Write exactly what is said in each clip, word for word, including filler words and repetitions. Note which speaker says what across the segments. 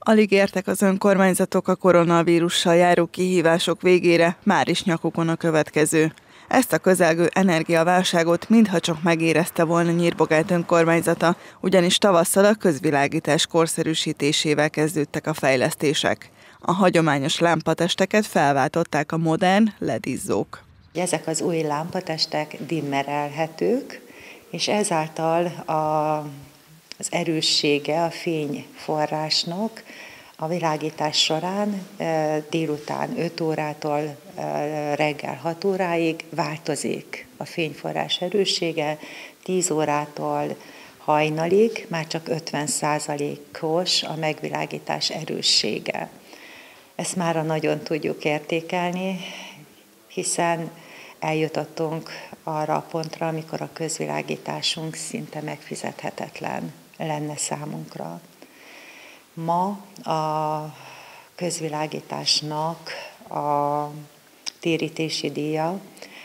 Speaker 1: Alig értek az önkormányzatok a koronavírussal járó kihívások végére, már is nyakukon a következő. Ezt a közelgő energiaválságot mintha csak megérezte volna Nyírbogát önkormányzata, ugyanis tavasszal a közvilágítás korszerűsítésével kezdődtek a fejlesztések. A hagyományos lámpatesteket felváltották a modern ledizzók.
Speaker 2: Ezek az új lámpatestek dimmerelhetők, és ezáltal a, az erőssége a fényforrásnak a világítás során délután öt órától reggel hat óráig változik a fényforrás erőssége, tíz órától hajnalig már csak ötven százalékos a megvilágítás erőssége. Ezt mára nagyon tudjuk értékelni, hiszen eljutottunk arra a pontra, amikor a közvilágításunk szinte megfizethetetlen lenne számunkra. Ma a közvilágításnak a térítési díja,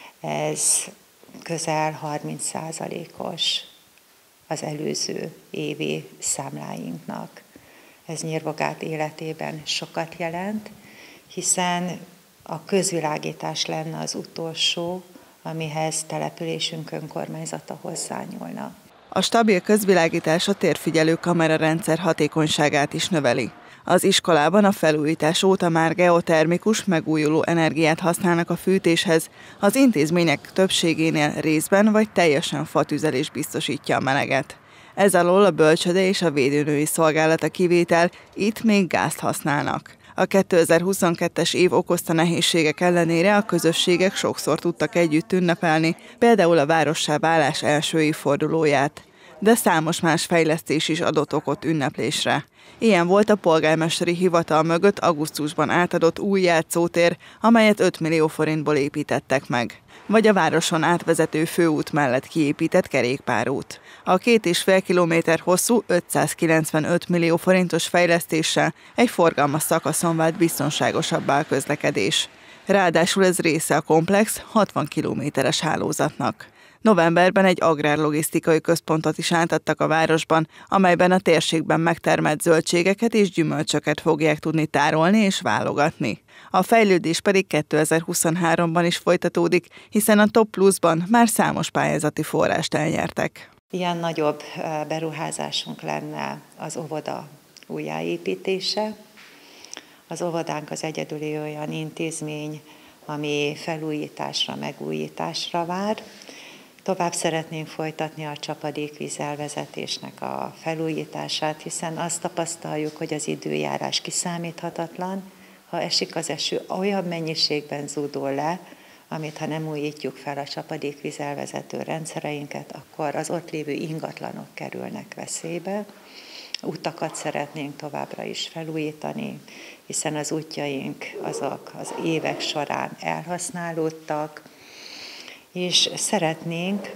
Speaker 2: ez közel harminc százalékos az előző évi számláinknak. Ez Nyírbogát életében sokat jelent, hiszen a közvilágítás lenne az utolsó, amihez településünk önkormányzata hozzányúlna.
Speaker 1: A stabil közvilágítás a térfigyelő kamerarendszer hatékonyságát is növeli. Az iskolában a felújítás óta már geotermikus, megújuló energiát használnak a fűtéshez, az intézmények többségénél részben vagy teljesen fatüzelés biztosítja a meleget. Ez alól a bölcsöde és a védőnői szolgálat a kivétel, itt még gázt használnak. A kétezer-huszonkettes év okozta nehézségek ellenére a közösségek sokszor tudtak együtt ünnepelni, például a várossá válás első évfordulóját. De számos más fejlesztés is adott okot ünneplésre. Ilyen volt a polgármesteri hivatal mögött augusztusban átadott új játszótér, amelyet öt millió forintból építettek meg. Vagy a városon átvezető főút mellett kiépített kerékpárút. A két és fél kilométer hosszú ötszázkilencvenöt millió forintos fejlesztéssel egy forgalmas szakaszon vált biztonságosabbá a közlekedés. Ráadásul ez része a komplex hatvan kilométeres hálózatnak. Novemberben egy agrárlogisztikai központot is átadtak a városban, amelyben a térségben megtermelt zöldségeket és gyümölcsöket fogják tudni tárolni és válogatni. A fejlődés pedig kétezer-huszonháromban is folytatódik, hiszen a Top Pluszban már számos pályázati forrást elnyertek.
Speaker 2: Ilyen nagyobb beruházásunk lenne az óvoda újjáépítése. Az óvodánk az egyedüli olyan intézmény, ami felújításra, megújításra vár. Tovább szeretnénk folytatni a csapadékvízelvezetésnek a felújítását, hiszen azt tapasztaljuk, hogy az időjárás kiszámíthatatlan. Ha esik az eső, olyan mennyiségben zúdul le, amit ha nem újítjuk fel a csapadékvízelvezető rendszereinket, akkor az ott lévő ingatlanok kerülnek veszélybe. Utakat szeretnénk továbbra is felújítani, hiszen az útjaink azok az évek során elhasználódtak, és szeretnénk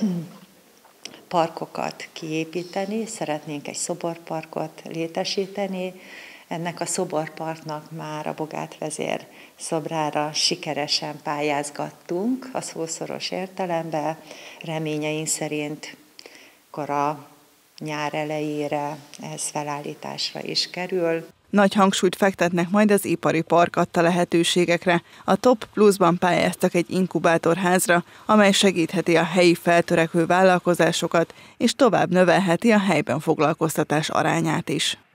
Speaker 2: parkokat kiépíteni, szeretnénk egy szoborparkot létesíteni. Ennek a szoborparknak már a Bogát vezér szobrára sikeresen pályázgattunk a szószoros értelemben. Reményeink szerint kora nyár elejére ez felállításra is kerül.
Speaker 1: Nagy hangsúlyt fektetnek majd az ipari park adta lehetőségekre. A Top Pluszban pályáztak egy inkubátorházra, amely segítheti a helyi feltörekvő vállalkozásokat, és tovább növelheti a helyben foglalkoztatás arányát is.